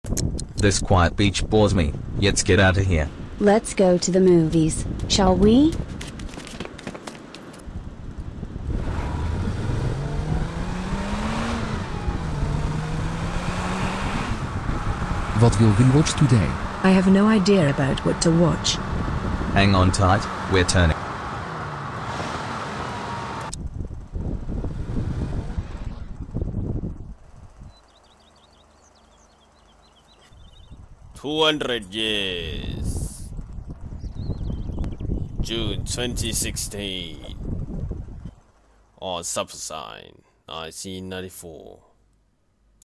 This quiet beach bores me. Let's get out of here. Let's go to the movies, shall we? What will we watch today? I have no idea about what to watch. Hang on tight, we're turning. $200 June 2016 on Suppersine 1994.